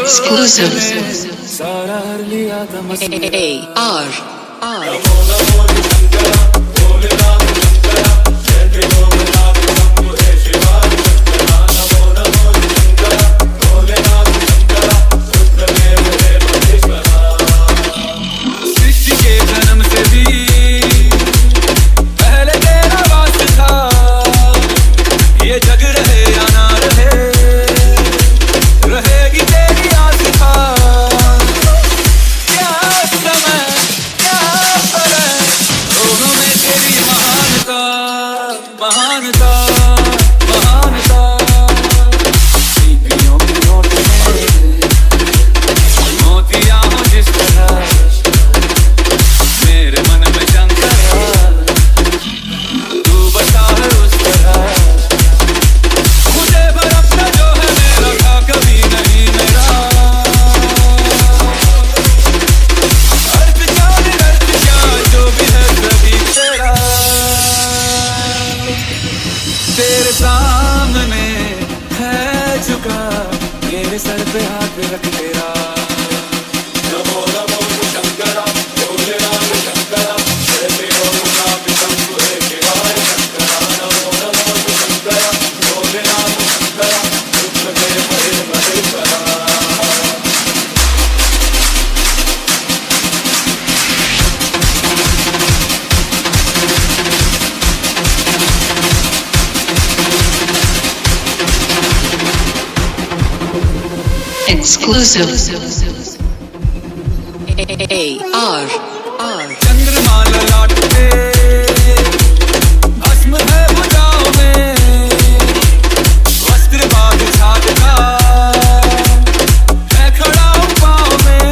Exclusive. Exclusive. AR. चंद्रमा ललाट पे भस्म है बुझाओ में वस्त्र बाग छाग का है खड़ा हूँ पाँव में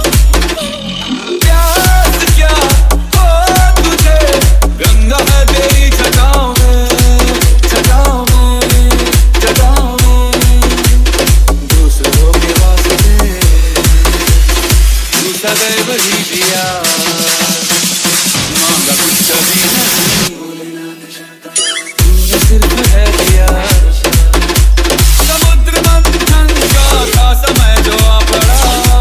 प्यास क्या हो तुझे गंगा है तेरी छटाओं में छटाओं में छटाओं में दूसरों के वास्ते तू सदैव ही दिया मांगा कुछ कभी नहीं तूने सिर्फ है दिया समुद्र मंथन का था समय जो आ पड़ा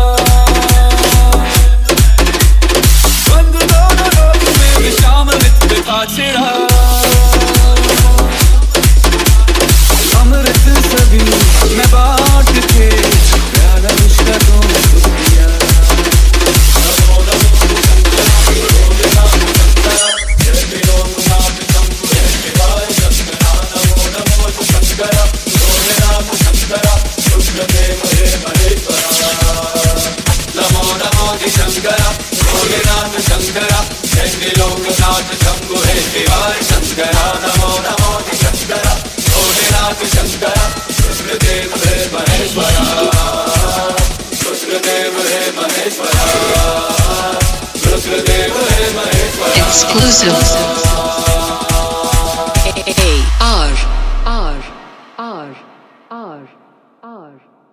बंद दोनों लोग में विषामृत था छिड़ा अमृत सभी मैं बांट के प्याला विश्व को दिया शंकरा भोलेनाथ शंकरा जय लोकनाथ शंभु हे शिवाय शंकरा नमो नमो शंकरा भोलेनाथ शंकरा रुद्रदेव हे महेश्वरा रुद्रदेव हे महेश्वरा रुद्रदेव हे महेश्वरा Exclusive. AR.